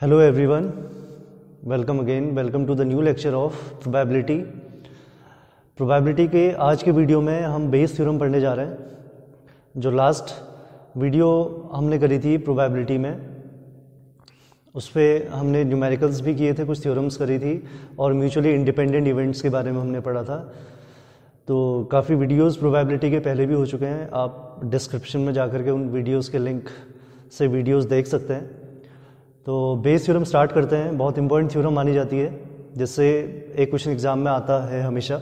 Hello everyone, welcome to the new lecture of probability. Probability के आज के video में हम बेस थ्योरम पढ़ने जा रहे हैं। जो लास्ट वीडियो हमने करी थी probability में, उस पर हमने न्यूमेरिकल्स भी किए थे, कुछ थ्योरम्स करी थी और म्यूचुअली इंडिपेंडेंट इवेंट्स के बारे में हमने पढ़ा था। तो काफ़ी वीडियोस probability के पहले भी हो चुके हैं, आप डिस्क्रिप्शन में जा कर के उन वीडियोस के लिंक से वीडियोस देख सकते हैं। तो बेस थ्योरम स्टार्ट करते हैं। बहुत इंपॉर्टेंट थ्योरम मानी जाती है, जिससे एक क्वेश्चन एग्जाम में आता है हमेशा।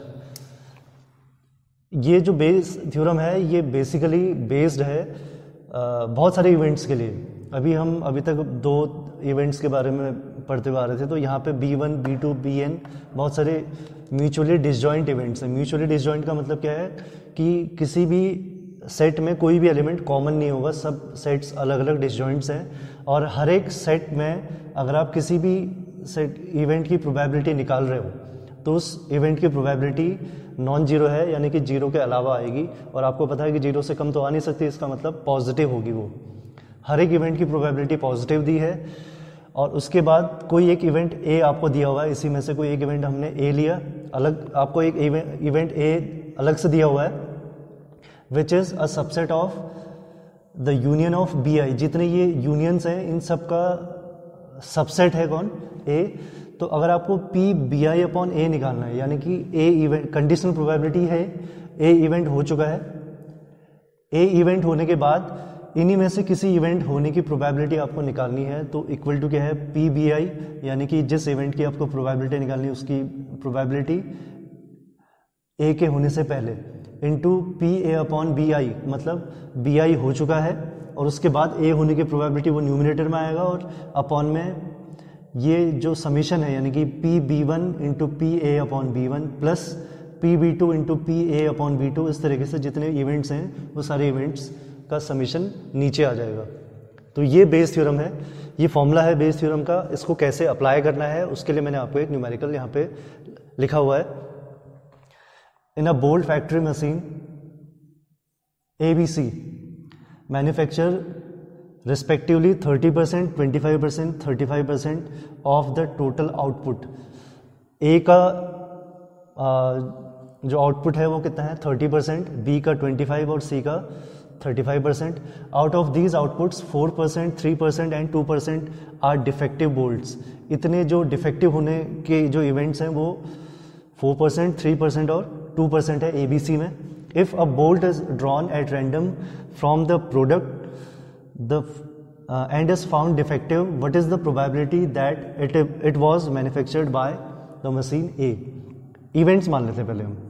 ये जो बेस थ्योरम है ये बेसिकली बेस्ड है बहुत सारे इवेंट्स के लिए। अभी तक दो इवेंट्स के बारे में पढ़ते हुए आ रहे थे। तो यहाँ पे B1, B2, Bn बहुत सारे म्यूचुअली डिसजॉइंट इवेंट्स हैं। म्यूचुअली डिसजॉइंट का मतलब क्या है कि किसी भी सेट में कोई भी एलिमेंट कॉमन नहीं होगा, सब सेट्स अलग अलग डिसजॉइंट्स हैं। और हर एक सेट में अगर आप किसी भी सेट इवेंट की प्रोबेबिलिटी निकाल रहे हो तो उस इवेंट की प्रोबेबिलिटी नॉन जीरो है, यानी कि जीरो के अलावा आएगी। और आपको पता है कि जीरो से कम तो आ नहीं सकती, इसका मतलब पॉजिटिव होगी। वो हर एक इवेंट की प्रोबेबिलिटी पॉजिटिव दी है। और उसके बाद कोई एक इवेंट ए आपको दिया हुआ है, इसी में से कोई एक इवेंट हमने ए लिया, अलग आपको एक इवेंट ए अलग से दिया हुआ है, which is a subset of the union of B I. जितने ये यूनियंस हैं इन सब का सबसेट है कौन? ए। तो अगर आपको P B I upon A निकालना है, यानी कि ए इवेंट, कंडीशनल प्रोबेबिलिटी है ए इवेंट हो चुका है। ए इवेंट होने के बाद इन्हीं में से किसी इवेंट होने की प्रोबेबिलिटी आपको निकालनी है। तो इक्वल टू क्या है? पी बी आई, यानी कि जिस इवेंट की आपको प्रोबेबिलिटी निकालनी है उसकी प्रोबेबिलिटी ए के होने से पहले, into P A upon B I, मतलब बी आई हो चुका है और उसके बाद ए होने की प्रोबेबिलिटी वो न्यूमिनेटर में आएगा और अपॉन में ये जो समीशन है, यानी कि P B one into P A upon B one plus P B two into P A upon B two. इस तरीके से जितने इवेंट्स हैं वो सारे इवेंट्स का समीशन नीचे आ जाएगा। तो ये बेस थ्योरम है, ये फॉर्मूला है बेस थ्योरम का। इसको कैसे अप्लाई करना है उसके लिए मैंने आपको एक न्यूमेरिकल यहाँ पे लिखा हुआ है। In a bolt factory machine ABC, manufacture respectively 30%, 25%, 35% of the total output. A का जो आउटपुट है वो कितना है? 30%, B का 25% और C का 35%. Out of these outputs 4%, 3% and 2% are defective bolts. इतने जो डिफेक्टिव होने के जो इवेंट्स हैं वो 4%, 3% और 2% है ABC में। If a bolt is drawn at random from the product and is found defective, what is the probability that it was manufactured by the machine A? Events मान लेते हैं पहले हम,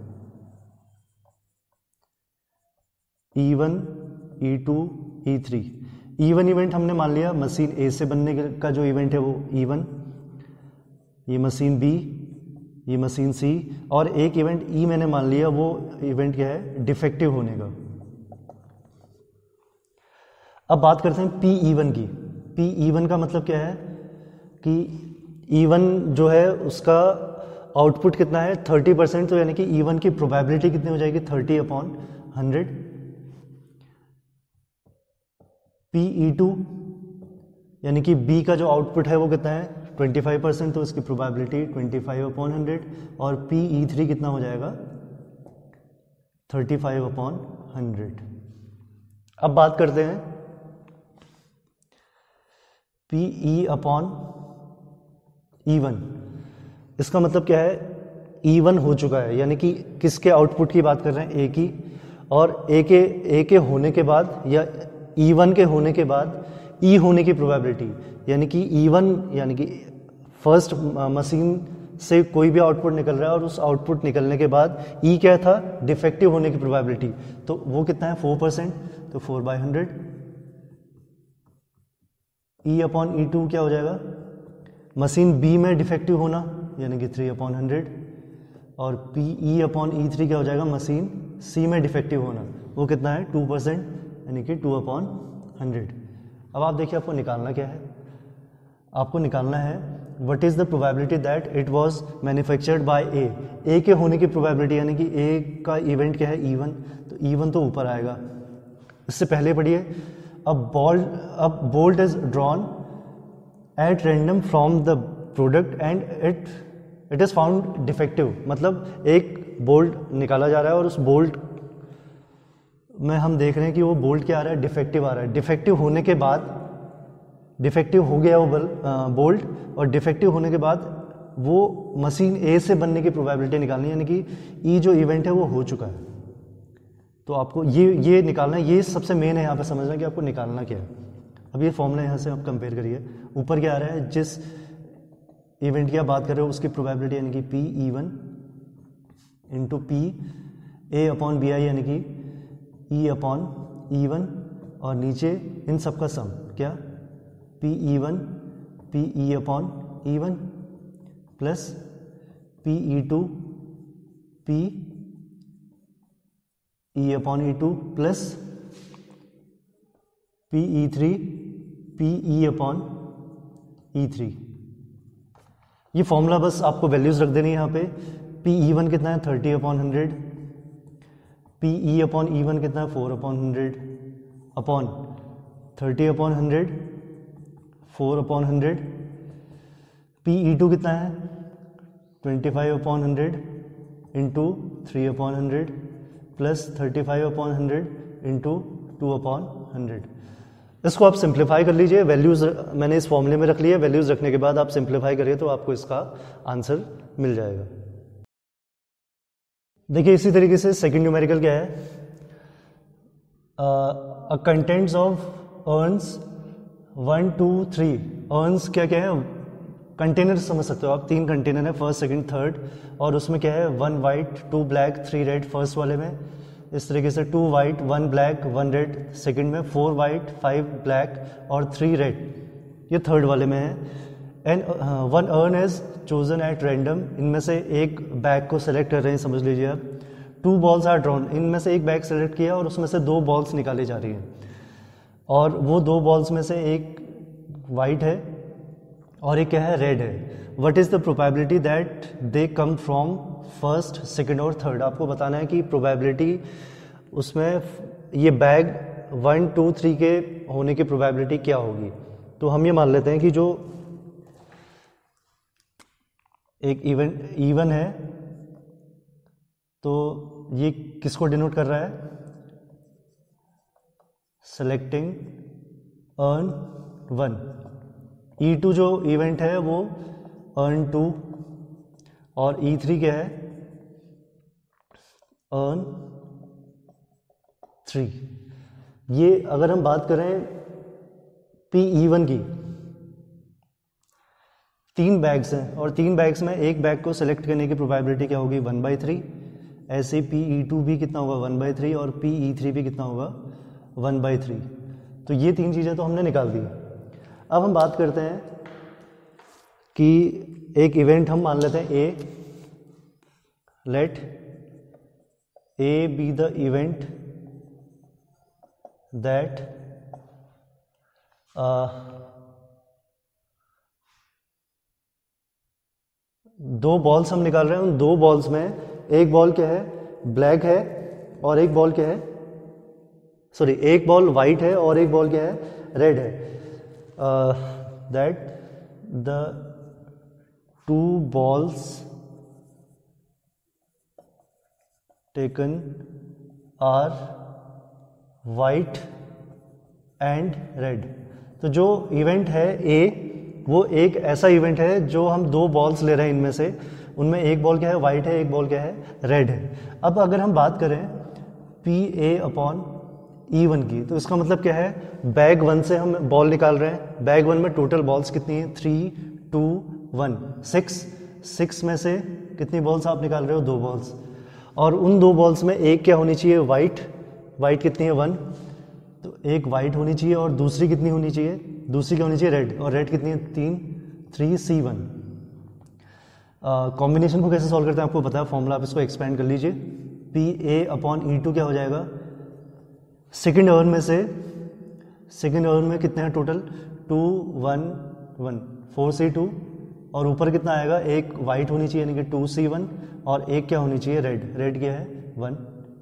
E1, E2, E3। E1 event हमने मान लिया machine A से बनने का जो इवेंट है वो E1, ये मशीन B, ये मशीन C, और एक इवेंट E मैंने मान लिया, वो इवेंट क्या है? डिफेक्टिव होने का। अब बात करते हैं P-E1 की। P-E1 का मतलब क्या है कि E1 जो है उसका आउटपुट कितना है? 30%। तो यानी कि E1 की प्रोबेबिलिटी कितनी हो जाएगी? 30/100। P-E2 यानी कि B का जो आउटपुट है वो कितना है? 25%। तो इसकी प्रोबेबिलिटी 25/100। और PE3 कितना हो जाएगा? 35/100। अब बात करते हैं PE/E1। इसका मतलब क्या है? E1 हो चुका है, यानी कि किसके आउटपुट की बात कर रहे हैं? A की। और A के होने के बाद या E1 के होने के बाद E होने की प्रोबेबिलिटी, यानी कि E1 यानी कि फर्स्ट मशीन से कोई भी आउटपुट निकल रहा है और उस आउटपुट निकलने के बाद E क्या था? डिफेक्टिव होने की प्रोबेबिलिटी। तो वो कितना है? 4%। तो 4/100। E/E2 क्या हो जाएगा? मशीन B में डिफेक्टिव होना, यानी कि 3/100। और PE/E3 क्या हो जाएगा? मशीन C में डिफेक्टिव होना, वो कितना है? 2%, यानी कि 2/100। अब आप देखिए आपको निकालना क्या है? आपको निकालना है what is the probability that it was manufactured by A के होने की प्रोबेबिलिटी, यानी कि ए का इवेंट क्या है? E1। तो E1 तो ऊपर आएगा। इससे पहले पढ़िए, अब bolt is drawn at random from the product and it is found defective, मतलब एक बोल्ट निकाला जा रहा है और उस बोल्ट में हम देख रहे हैं कि वो बोल्ट क्या आ रहा है, डिफेक्टिव आ रहा है। डिफेक्टिव होने के बाद, डिफेक्टिव हो गया वो बोल्ट, और डिफेक्टिव होने के बाद वो मशीन ए से बनने की प्रोबेबिलिटी निकालनी है, यानी कि ई जो इवेंट है वो हो चुका है। तो आपको ये निकालना है, ये सबसे मेन है यहाँ पे समझना कि आपको निकालना क्या है। अब ये फॉर्मूला यहाँ से आप कंपेयर करिए, ऊपर क्या आ रहा है, जिस इवेंट की आप बात कर रहे हो उसकी प्रोबेबिलिटी यानी कि P E one into P A upon B I यानी कि ई अपॉन ई वन, और नीचे इन सब का सम क्या, P E one P E upon E one plus P E two P E upon E two plus P E three P E upon E three. ये formula बस आपको values रख देनी है यहाँ पे। पी ई वन कितना है 30 upon 100, P E upon E one कितना है 4 upon 100 upon 30 upon 100 4 upon 100, P E two कितना है 25 upon 100 into 3 upon 100 plus 35 upon 100 into 2 upon 100। इसको आप सिंप्लीफाई कर लीजिए, वैल्यूज मैंने इस फॉर्मूले में रख लिया, वैल्यूज रखने के बाद आप सिंप्लीफाई करिए तो आपको इसका आंसर मिल जाएगा। देखिए इसी तरीके से सेकंड न्यूमेरिकल क्या है, कंटेंट्स ऑफ अर्न्स 1 2 3। अर्न्स क्या क्या है, कंटेनर समझ सकते हो आप, 3 कंटेनर है, फर्स्ट सेकंड थर्ड, और उसमें क्या है 1 वाइट 2 ब्लैक 3 रेड फर्स्ट वाले में, इस तरीके से 2 वाइट 1 ब्लैक 1 रेड सेकंड में, 4 वाइट 5 ब्लैक और 3 रेड ये थर्ड वाले में है। And 1 urn is chosen at random, इनमें से एक बैग को सेलेक्ट कर रहे हैं, समझ लीजिए आप। 2 बॉल्स आर ड्रॉन, इनमें से एक बैग सेलेक्ट किया और उसमें से 2 बॉल्स निकाली जा रही हैं, और वो 2 बॉल्स में से एक वाइट है और एक क्या है रेड है। What is the probability that they come from first second और थर्ड। आपको बताना है कि प्रोबेबिलिटी उसमें ये बैग 1 2 3 के होने की प्रोबेबिलिटी क्या होगी। तो हम ये मान लेते हैं कि जो एक इवन है, तो ये किसको डिनोट कर रहा है, सेलेक्टिंग अर्न 1। E2 जो इवेंट है वो अर्न 2, और E3 क्या है अर्न 3। ये अगर हम बात करें PE1 की, 3 बैग्स हैं और 3 बैग्स में एक बैग को सेलेक्ट करने की प्रोबेबिलिटी क्या होगी 1/3। ऐसे PE2 भी कितना होगा 1/3 और PE3 भी कितना होगा 1/3। तो ये 3 चीज़ें तो हमने निकाल दी। अब हम बात करते हैं कि एक इवेंट हम मान लेते हैं A, let A B the event that दो बॉल्स हम निकाल रहे हैं, उन 2 बॉल्स में एक बॉल क्या है ब्लैक है और एक बॉल क्या है, सॉरी एक बॉल वाइट है और एक बॉल क्या है रेड है। That the 2 balls taken are white and red। तो जो इवेंट है ए, वो एक ऐसा इवेंट है जो हम 2 बॉल्स ले रहे हैं, इनमें से उनमें एक बॉल क्या है वाइट है, एक बॉल क्या है रेड है। अब अगर हम बात करें पी ए अपॉन E1 की, तो इसका मतलब क्या है, बैग 1 से हम बॉल निकाल रहे हैं, बैग 1 में टोटल बॉल्स कितनी है 3 2 1 6 में से कितनी बॉल्स आप निकाल रहे हो 2 बॉल्स, और उन 2 बॉल्स में एक क्या होनी चाहिए वाइट कितनी है 1, तो एक वाइट होनी चाहिए और दूसरी कितनी होनी चाहिए, दूसरी क्या होनी चाहिए रेड, और रेड कितनी है 3 C1। कॉम्बिनेशन को कैसे सॉल्व करते हैं आपको पता है फॉर्मूला, आप इसको एक्सपेंड कर लीजिए। पी ए अपॉन E2 क्या हो जाएगा, सेकेंड अर्न में से, सेकेंड अर्न में कितने हैं टोटल 2 1 1 4 C2, और ऊपर कितना आएगा, एक वाइट होनी चाहिए यानी कि 2 C1 और एक क्या होनी चाहिए रेड क्या है 1,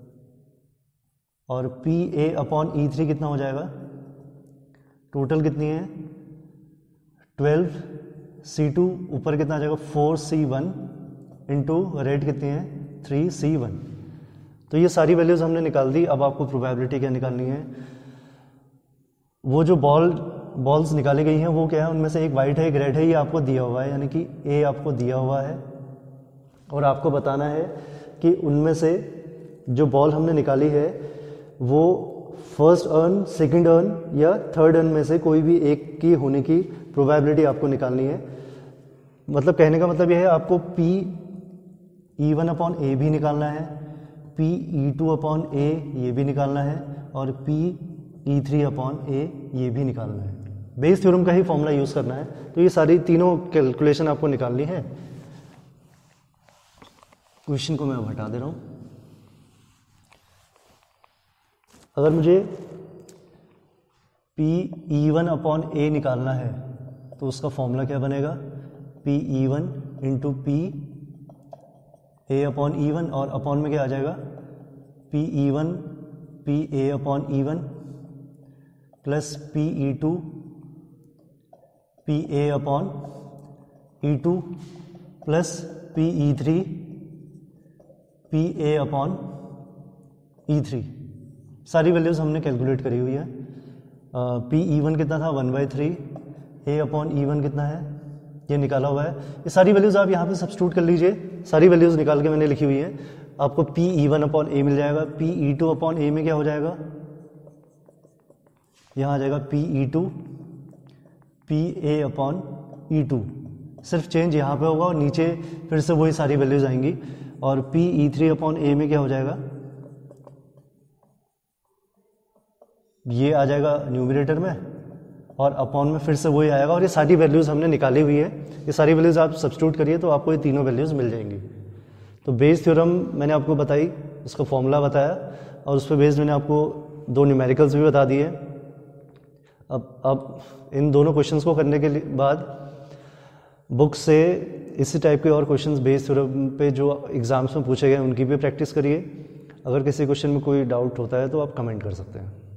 और पी ए अपॉन E3 कितना हो जाएगा, टोटल कितनी है 12C2 ऊपर कितना आ जाएगा 4C1 इंटू रेट कितनी है 3C1। तो ये सारी वैल्यूज़ हमने निकाल दी। अब आपको प्रोबेबिलिटी क्या निकालनी है, वो जो बॉल्स निकाली गई हैं वो क्या है, उनमें से एक वाइट है एक रेड है, ये आपको दिया हुआ है, यानी कि ए आपको दिया हुआ है और आपको बताना है कि उनमें से जो बॉल हमने निकाली है वो फर्स्ट अर्न, सेकंड अर्न या थर्ड अर्न में से कोई भी एक की होने की प्रोबेबिलिटी आपको निकालनी है। मतलब कहने का मतलब यह है आपको P(E1)/A भी निकालना है, P(E2)/A ये भी निकालना है और P(E3)/A ये भी निकालना है। बेस थ्योरम का ही फॉर्मूला यूज करना है। तो ये सारी तीनों कैलकुलेशन आपको निकालनी है। क्वेश्चन को मैं अब हटा दे रहा हूं। अगर मुझे P(E1)/A निकालना है तो उसका फॉर्मूला क्या बनेगा, P(E1) इंटू P(A)/E1 और अपॉन में क्या आ जाएगा P(E1) P(A)/E1 plus P(E2) P(A)/E2 plus P(E3) P(A)/E3। सारी वैल्यूज हमने कैलकुलेट करी हुई है। P(E1) कितना था 1/3, A/E1 कितना है ये निकाला हुआ है। ये सारी वैल्यूज आप यहाँ पे सब्स्टिट्यूट कर लीजिए। सारी वैल्यूज निकाल के मैंने लिखी हुई है। आपको P(E1)/A मिल जाएगा। P(E2)/A में क्या हो जाएगा, यहाँ आ जाएगा P(E2) P(A)/E2। सिर्फ चेंज यहाँ पे होगा और नीचे फिर से वही सारी वैल्यूज आएंगी। और P(E3)/A में क्या हो जाएगा, ये आ जाएगा न्यूमरेटर में और अपॉन में फिर से वही आएगा। और ये सारी वैल्यूज हमने निकाली हुई है। ये सारी वैल्यूज आप सब्स्टिट्यूट करिए तो आपको ये तीनों वैल्यूज मिल जाएंगी। तो बेस थ्योरम मैंने आपको बताई, उसका फॉर्मूला बताया और उस पर बेस्ड मैंने आपको दो न्यूमेरिकल्स भी बता दिए। अब इन दोनों क्वेश्चंस को करने के बाद बुक से इसी टाइप के और क्वेश्चंस बेस थ्योरम पे जो एग्जाम्स में पूछे गए उनकी भी प्रैक्टिस करिए। अगर किसी क्वेश्चन में कोई डाउट होता है तो आप कमेंट कर सकते हैं।